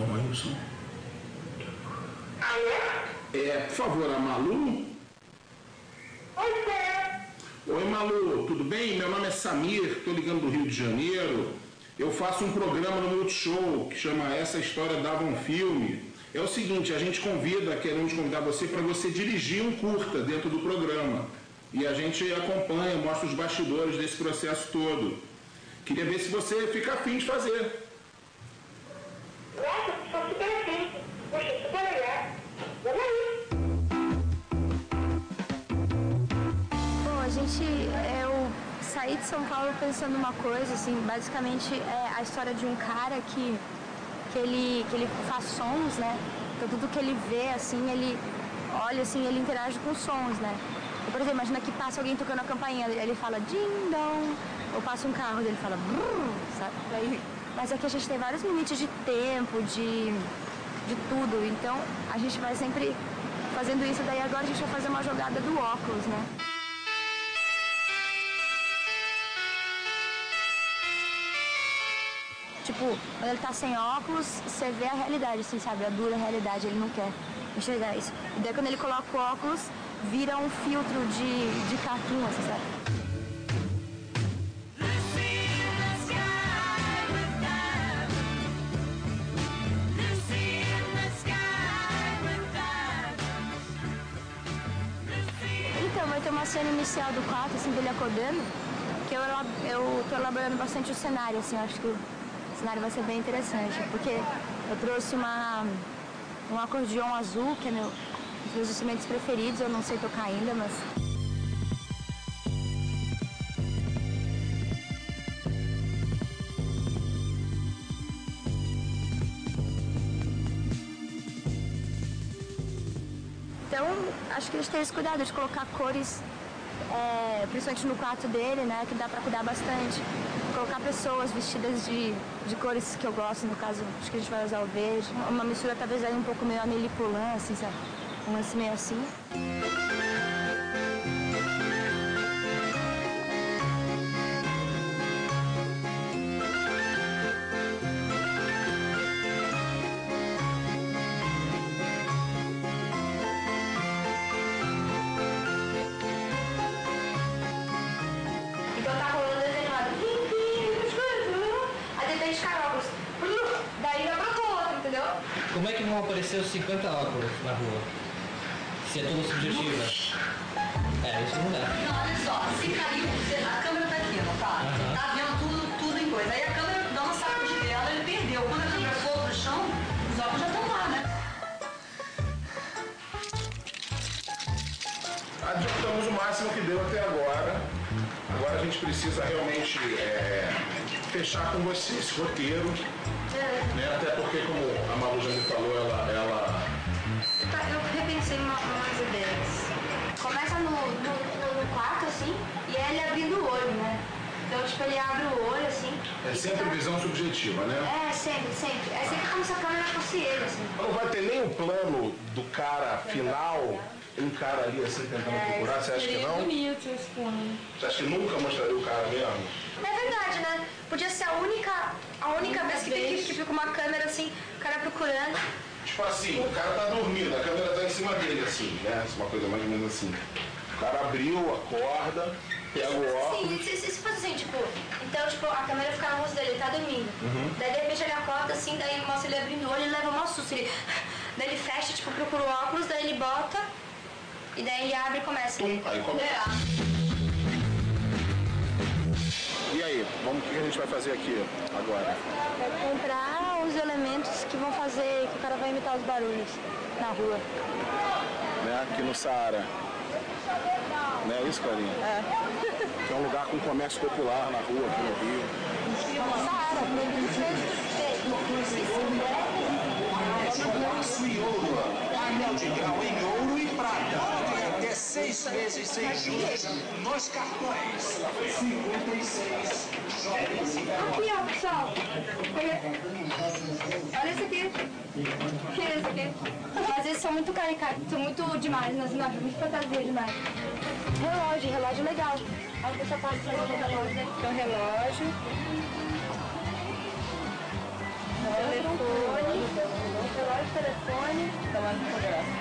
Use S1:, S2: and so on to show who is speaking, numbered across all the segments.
S1: Oi, Wilson.
S2: Alô?
S1: Por favor, a Malu? Oi, Malu, tudo bem? Meu nome é Samir, estou ligando do Rio de Janeiro. Eu faço um programa no Multishow que chama Essa História Dava um Filme. É o seguinte, a gente queremos convidar você para você dirigir um curta dentro do programa. E a gente acompanha, mostra os bastidores desse processo todo. Queria ver se você fica afim de fazer.
S2: Nossa, estou super afim. Poxa, super legal. Vamos aí.
S3: Bom, eu saí de São Paulo pensando numa coisa, assim, basicamente é a história de um cara que ele faz sons, né? Então tudo que ele vê, assim, ele olha, assim, ele interage com sons, né? Então, por exemplo, imagina que passa alguém tocando a campainha, ele fala ding-dong, ou passa um carro, ele fala brrr, sabe? Mas aqui a gente tem vários limites de tempo, de tudo, então a gente vai sempre fazendo isso, daí agora a gente vai fazer uma jogada do óculos, né? Tipo, quando ele tá sem óculos, você vê a realidade, assim, sabe? A dura realidade, ele não quer enxergar isso. E daí quando ele coloca o óculos, vira um filtro de cartoon, assim, sabe? Então, vai ter uma cena inicial do quarto, assim, dele acordando, que eu tô elaborando bastante o cenário, assim, eu acho que o cenário vai ser bem interessante, porque eu trouxe um acordeão azul, que é um dos meus instrumentos preferidos, eu não sei tocar ainda, mas... Então, acho que a gente tem esse cuidado de colocar cores, principalmente no quarto dele, né, que dá pra cuidar bastante. Colocar pessoas vestidas de cores que eu gosto, no caso, acho que a gente vai usar o verde. Uma mistura talvez aí um pouco meio Amélie Poulain, assim, sabe? Um lance meio assim. Então tá rolando desenho lá, aí de repente cai óculos, daí já brotou outro, entendeu?
S4: Como é que vão aparecer os 50 óculos na rua? Se é tudo subjetivo? Isso não dá.
S5: Não, olha só, se caiu, a câmera tá aqui, não tá? Você tá vendo tudo em coisa. Aí a câmera dá uma sacudidela, ele perdeu. Quando a câmera for pro chão, os óculos já estão lá, né?
S1: Adiantamos o máximo que deu até agora. Agora a gente precisa realmente fechar com você esse roteiro. Né? Até porque, como a Malu já me falou, ela...
S3: Eu repensei umas ideias. Começa no quarto, assim, e é ele abrindo o olho, né? Então, tipo, ele abre o olho, assim...
S1: É sempre visão subjetiva, né?
S3: É, sempre, sempre. É sempre como se a câmera fosse ele, assim.
S1: Não vai ter nem o plano do cara final, um cara ali assim tentando procurar, você acha que não?
S3: Bonito esse plano.
S1: Você acha que nunca mostraria o cara mesmo?
S3: É verdade, né? Podia ser a única vez que tem que fica uma câmera assim, o cara procurando.
S1: Tipo assim, o cara tá dormindo, a câmera tá em cima dele, assim, né? Uma coisa mais ou menos assim. O cara abriu, acorda, pega o óculos.
S3: Se fosse assim, tipo, então, tipo, a câmera fica no rosto dele, ele tá dormindo. Daí, de repente, ele acorda assim, daí mostra ele abrindo o olho, ele leva um susto. Daí ele fecha, tipo, procura o óculos, daí ele bota, e daí ele abre e começa.
S1: Aí começa. E aí, o que a gente vai fazer aqui agora?
S3: Vai comprar os elementos que vão fazer, que o cara vai imitar os barulhos na rua.
S1: Né? Aqui no Saara. Não é isso, Clarinha?
S3: É.
S1: Que é um lugar com comércio popular na rua aqui no Rio.
S3: Saara,
S6: Aço e ouro, anel de grau em ouro e prata. Até 6 vezes sem juros nos cartões. 56 jovens.
S3: Aqui, ó, pessoal. Olha esse aqui. Olha esse aqui. Mas eles são muito caricatos, são muito demais, muito fantasia demais. Relógio legal. Olha o pessoal pode fazer um relógio, né? Tem um relógio. relógio, telefone.
S5: Tomando fotógrafo.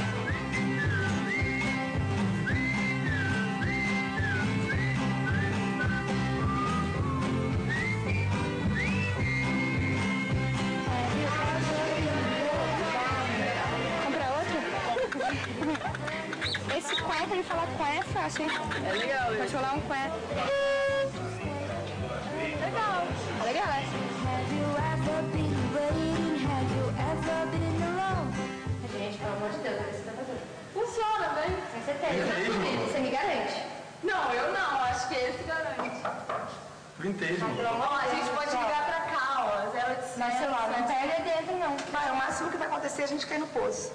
S3: Comprar outra? Esse qué, pra ele falar qué é fácil, hein?
S5: É legal,
S3: Pode falar um qué. Legal. Legal, é? Gente, pelo amor de Deus, olha o que você tá fazendo.
S5: Funciona, bem.
S3: Com certeza. Você me garante.
S5: Não, eu não. Acho que esse garante.
S7: Vintesmo.
S5: Ó, a gente pode ligar pra cá, ó. 0800.
S3: Mas sei lá, não perde dentro, não.
S5: Vai, o máximo que vai acontecer é a gente cair no poço.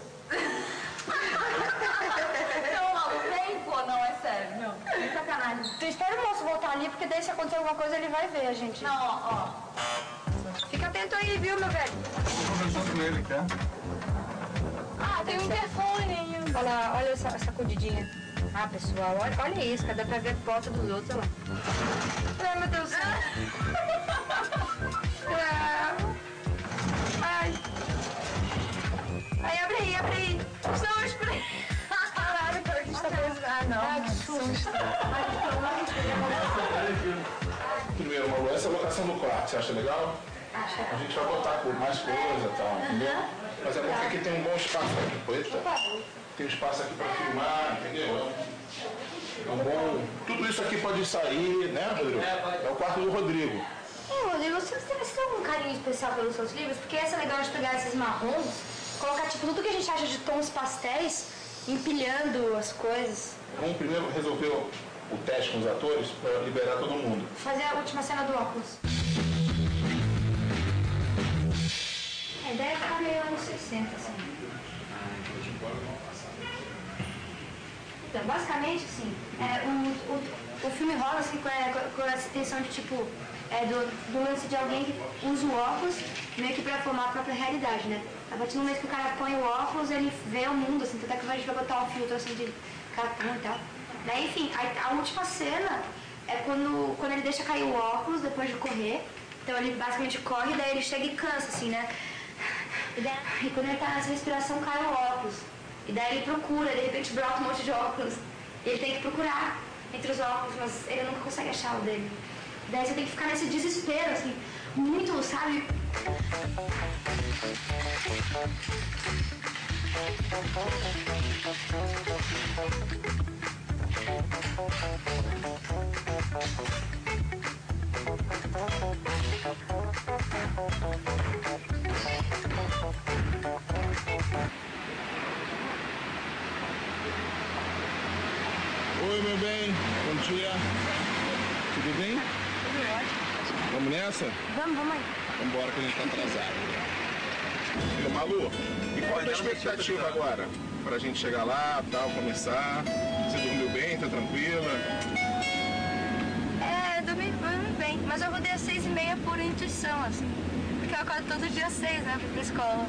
S5: Não, Malu, vem, pô, não, é sério. Não, sem sacanagem.
S3: Tu espera o moço voltar ali, porque daí se acontecer alguma coisa ele vai ver a gente.
S5: Não, ó.
S3: Fica atento aí, viu, meu velho?
S7: Vou conversar com ele, quer?
S3: Ah, tem um interfone. Olha essa sacudidinha. Ah, pessoal, olha isso, dá pra ver a foto dos outros, olha lá. Ai, meu Deus do céu. Ai. Ai, abre aí. Não, espera aí. Caralho, cara, que a gente tá preso. Ah, não. Ai, que susto.
S1: Primeiro, Malu, essa locação do quarto, você acha legal?
S3: Acho.
S1: A gente vai botar mais coisa e tal, entendeu? Mas é bom que aqui tem um bom espaço aqui. Eita. Tem um espaço aqui pra filmar, entendeu? É um bom... Tudo isso aqui pode sair, né, Rodrigo? É o quarto do Rodrigo.
S3: Rodrigo, você tem um carinho especial pelos seus livros? Porque essa é legal de pegar esses marrons, colocar tipo tudo que a gente acha de tons pastéis, empilhando as coisas.
S1: Vamos primeiro resolver o teste com os atores para liberar todo mundo.
S3: Fazer a última cena do óculos. A ideia é ficar meio anos 60, assim. Então, basicamente, assim, o filme rola assim, com essa intenção de, tipo, do lance de alguém que usa o óculos meio que pra formar a própria realidade, né? A partir do momento que o cara põe o óculos, ele vê o mundo, assim, até que a gente vai botar um filtro, assim, de cartão e tal. Daí, enfim, a última cena é quando ele deixa cair o óculos depois de correr. Então ele basicamente corre, daí ele chega e cansa, assim, né? E quando ele tá nessa respiração, cai o óculos. E daí ele procura, de repente brota um monte de óculos. E ele tem que procurar entre os óculos, mas ele nunca consegue achar o dele. Daí você tem que ficar nesse desespero, assim, muito, sabe?
S1: Oi, meu bem. Bom dia. Tudo bem?
S3: Tudo ótimo.
S1: Vamos nessa?
S3: Vamos aí.
S1: Vamos embora que a gente tá atrasado. Ô, Malu, e qual é a tua expectativa agora? Pra gente chegar lá, tal, começar? Você dormiu bem? Tá tranquila?
S3: Dormi bem, mas eu rodei às 6h30 por intuição, assim. Porque eu acordo todo dia às 6, né, pra ir pra escola.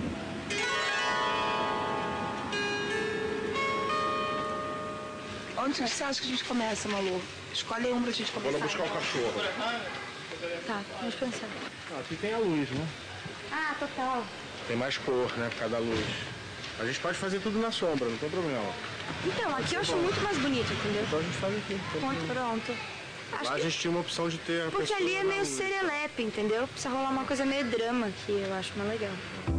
S5: Onde você acha que a gente começa, Malu? Escolhe um pra gente
S1: Vou
S5: começar.
S1: lá buscar o cachorro.
S3: Tá, vamos pensar.
S1: Aqui tem a luz, né?
S3: Ah, total.
S1: Tem mais cor, né, por causa da luz. A gente pode fazer tudo na sombra, não tem problema.
S3: Então, aqui eu acho muito mais bonito, entendeu?
S1: Então a gente faz aqui.
S3: Pronto.
S1: Lá
S3: Acho
S1: a
S3: que...
S1: gente tinha uma opção de ter a
S3: Porque
S1: pessoa
S3: ali é
S1: na
S3: meio
S1: luz.
S3: serelepe, entendeu? Precisa rolar uma coisa meio drama que eu acho mais legal.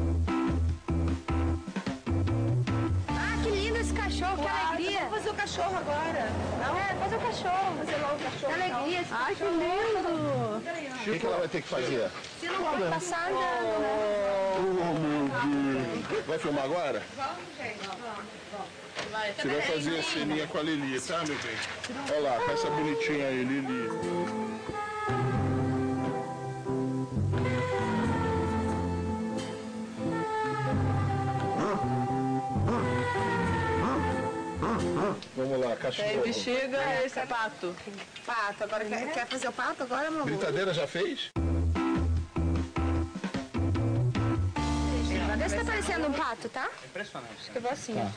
S3: Ah, que lindo esse cachorro, que alegria!
S5: Vamos fazer o cachorro agora.
S3: Fazer o cachorro.
S5: Fazer logo o cachorro.
S3: Que alegria esse
S5: Ai, que
S3: cachorro.
S5: lindo!
S1: O que ela vai ter que fazer?
S3: Se não pode passar andando, né?
S1: Vai filmar agora? Você vai fazer a ceninha com a Lili, tá, meu bem? Olha lá, com essa bonitinha aí, Lili. Vamos lá, cachorro.
S5: Bexiga, esse é pato. Pato. Agora quer fazer o pato agora, meu amor?
S1: Britadeira já fez?
S3: Vê se tá parecendo um pato, tá?
S7: Impressionante.
S3: Acho que eu vou assim.
S1: Tá.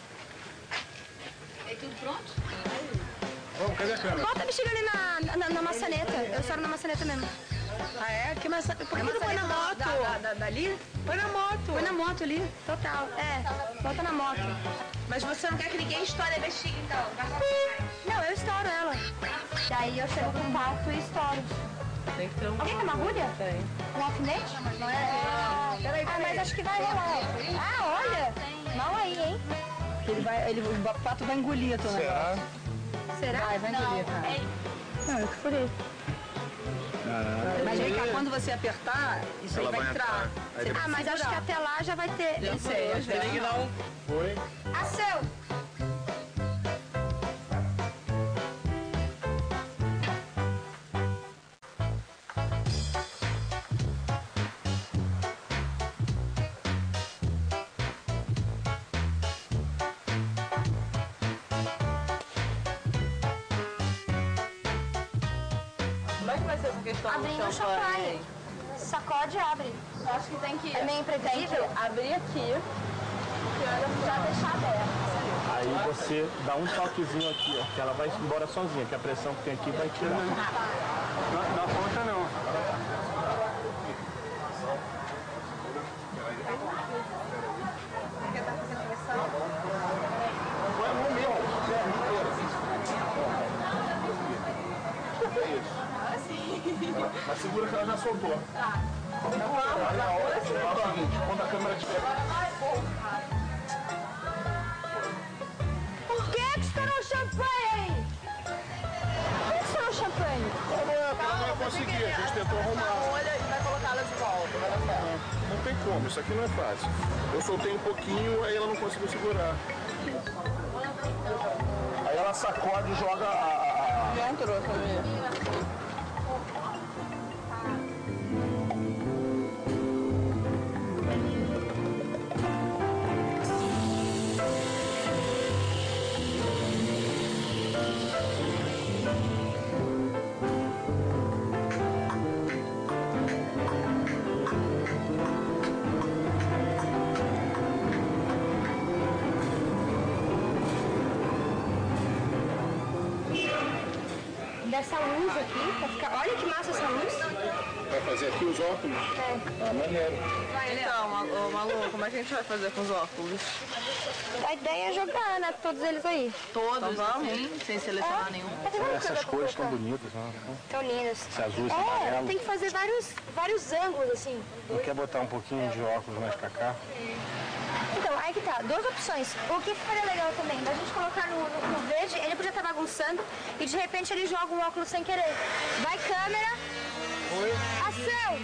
S5: É tudo pronto?
S7: Vamos, cadê a câmera?
S3: Bota a bexiga ali na maçaneta. Eu estouro na maçaneta mesmo.
S5: Ah, é? Que massa... Por que não põe na moto? Dali? Põe na moto.
S3: Põe na moto ali, total. Bota na moto.
S5: Mas você não quer que ninguém estoure a bexiga, então?
S3: Não, eu estouro ela. Daí eu chego com o pato e estouro.
S5: Tem que ter um...
S3: Alguém tem uma agulha?
S5: Tem.
S3: Um alfinete?
S5: Não é? Peraí.
S3: Mas acho que vai rolar. Ah, olha! Mal aí, hein?
S5: O pato vai engolir a tua negócio.
S3: Será?
S5: Vai engolir, cara.
S3: Não, eu que furei.
S5: Mas vem cá, quando você apertar, isso aí vai entrar.
S3: Ah, mas acho que até lá já vai ter.
S5: Não sei, às vezes que não.
S1: Foi?
S3: Ação!
S5: Como é que vai ser essa questão
S3: Abrindo
S5: do
S3: o champanhe. Sacode e abre.
S5: Eu acho que tem que...
S3: É meio imprevisível.
S5: abrir aqui. Já deixar aberto.
S8: Aí você dá um toquezinho aqui, ó, que ela vai embora sozinha, que a pressão que tem aqui vai tirar.
S7: Na ponta não.
S8: Mas segura que ela já soltou. Aí a hora é o seguinte, quando a câmera estiver...
S3: Por que estourou o champanhe? Por que estourou o champanhe?
S8: Ela não vai conseguir, a gente tentou arrumar.
S5: Olha e vai colocar ela de volta, vai dar certo.
S8: Não tem como, isso aqui não é fácil. Eu soltei um pouquinho, aí ela não conseguiu segurar. Aí ela sacode e joga
S5: Já entrou, sabia?
S3: Dessa luz aqui, pra ficar... Olha que massa essa luz.
S1: Vai fazer aqui os óculos?
S3: É.
S1: Maneiro.
S5: Então, Malu, como é que a gente vai fazer com os óculos?
S3: A ideia é jogar, né? Todos eles aí.
S5: Todos, então, vamos? Sem selecionar nenhum.
S8: Essas cores estão bonitas, né?
S3: Estão lindas.
S8: Esse azul, esse amarelo.
S3: Tem que fazer vários ângulos, assim.
S8: Não quer botar um pouquinho de óculos mais pra cá?
S3: Então, aí que tá, duas opções. O que ficaria legal também, da gente colocar no verde, ele podia estar bagunçando e de repente ele joga um óculos sem querer. Vai câmera.
S8: Oi.
S3: Ação!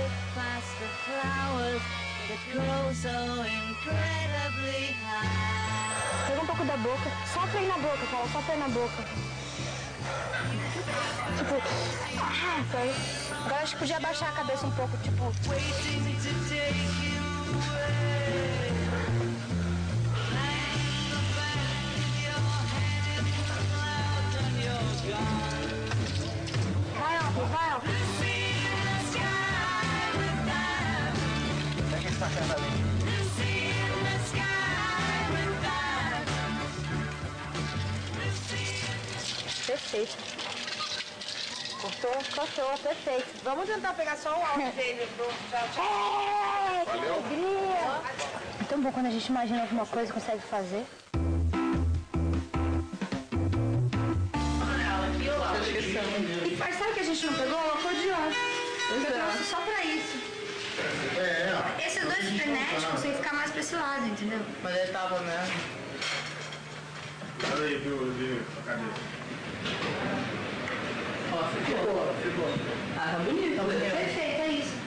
S3: Pega um pouco da boca. Sopra aí na boca, cara. Sopra aí na boca. Tipo... foi. Agora acho que podia abaixar a cabeça um pouco, tipo... Vai, ó, vai, ó.
S8: É que está perto ali.
S3: Perfeito. Cortou, perfeito.
S5: Vamos tentar pegar só o áudio dele pro tchau.
S3: Que alegria! É tão bom quando a gente imagina alguma coisa e consegue fazer. E sabe o que a gente não pegou? O acordeon. Eu trouxe só pra isso. Esses dois frenéticos tem que ficar mais pra esse lado, entendeu?
S5: Mas ele tava mesmo.
S1: Olha aí, viu a cabeça.
S5: Ó, ficou. Ah, tá bonito.
S3: Perfeito, é isso.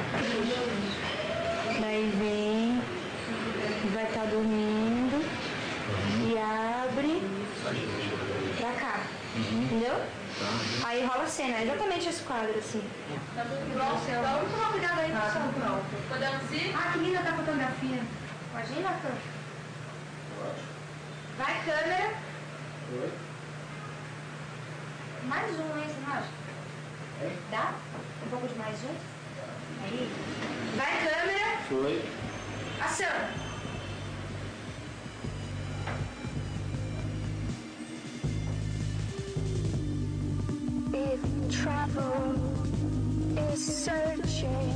S3: Daí vem, vai estar dormindo e abre pra cá. Entendeu? Aí rola a cena, exatamente esse quadro assim.
S5: Tá tudo igual.
S3: Vamos tomar cuidado aí, pessoal.
S5: Pronto. Podemos ir?
S3: Ah, que linda tá a fotografia. Imagina, Cã? Vai, câmera. Mais um, hein, você não acha? Dá? Um pouco de mais um? Aí. Vai, câmera.
S1: Foi.
S3: Ação. If travel was searching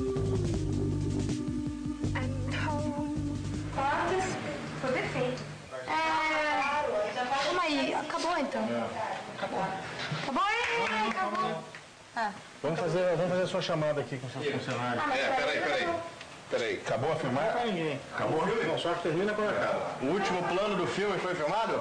S3: and home. Foi perfeito. Calma aí, acabou então.
S8: Acabou.
S3: Acabou aí, acabou.
S8: Vamos fazer a sua chamada aqui com seus funcionários.
S1: Peraí, acabou a filmagem?
S8: Não pra ninguém. Acabou? Não, só que termina quando acaba.
S1: O último plano do filme foi filmado?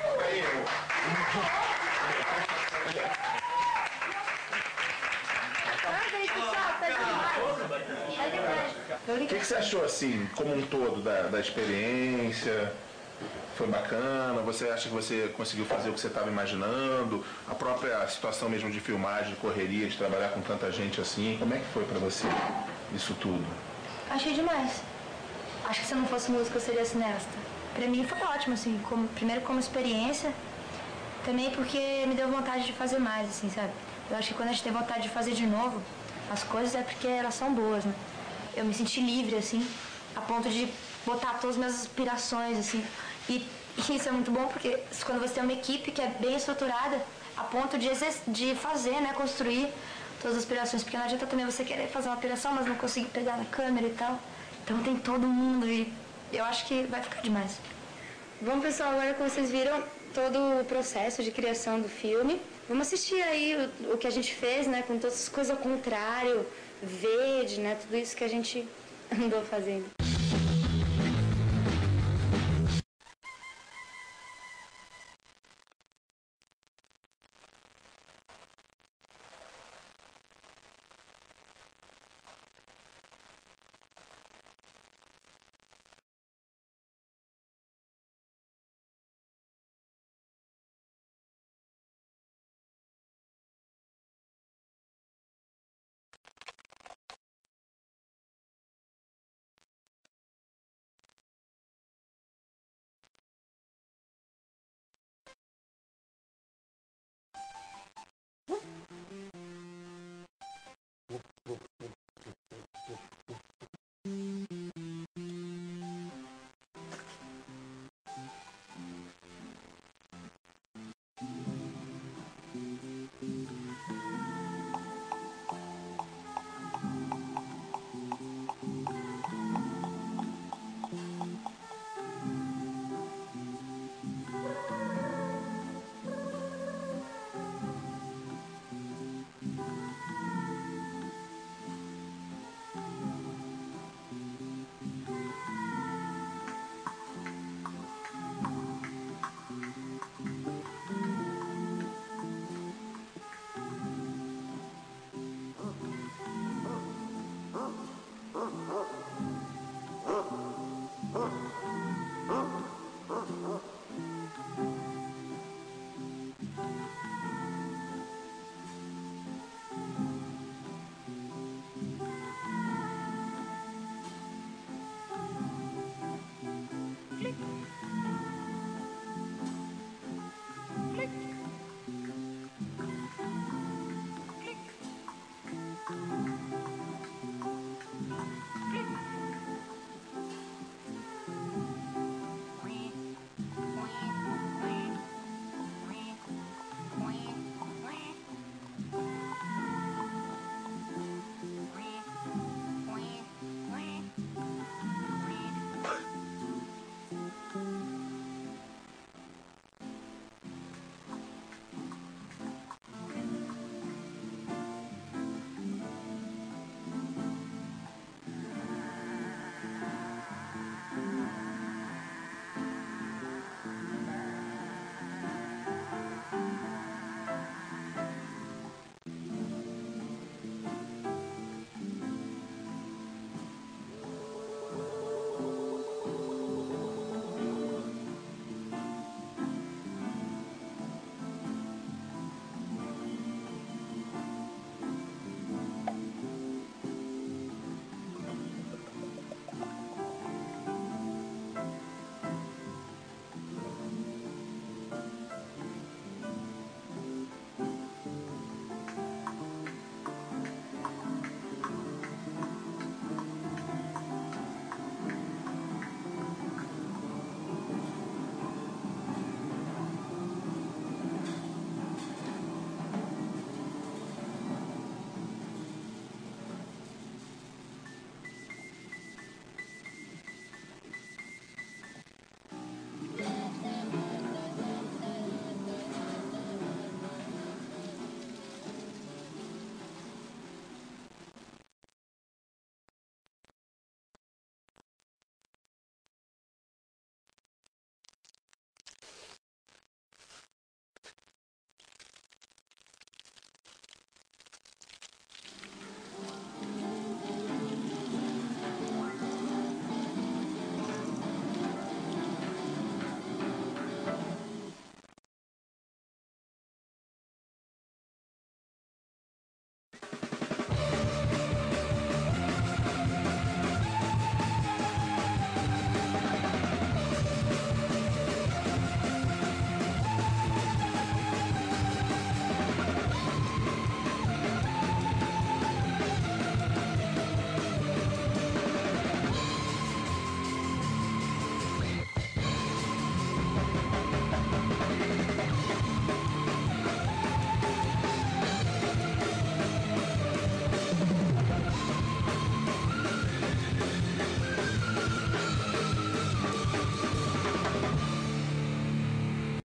S1: O que você achou, assim, como um todo da experiência? Foi bacana? Você acha que você conseguiu fazer o que você estava imaginando? A própria situação mesmo de filmagem, de correria, de trabalhar com tanta gente assim, como é que foi pra você isso tudo?
S3: Achei demais. Acho que se eu não fosse música eu seria cineasta. Pra mim foi ótimo, assim, primeiro como experiência, também porque me deu vontade de fazer mais, assim, sabe? Eu acho que quando a gente tem vontade de fazer de novo as coisas é porque elas são boas, né? Eu me senti livre, assim, a ponto de botar todas as minhas aspirações, assim. E isso é muito bom porque quando você tem uma equipe que é bem estruturada, a ponto de fazer, né, construir todas as aspirações, porque não adianta também você querer fazer uma operação, mas não conseguir pegar na câmera e tal. Então tem todo mundo e eu acho que vai ficar demais. Bom, pessoal, agora que vocês viram todo o processo de criação do filme, vamos assistir aí o que a gente fez, né, com todas as coisas ao contrário, verde, né, tudo isso que a gente andou fazendo.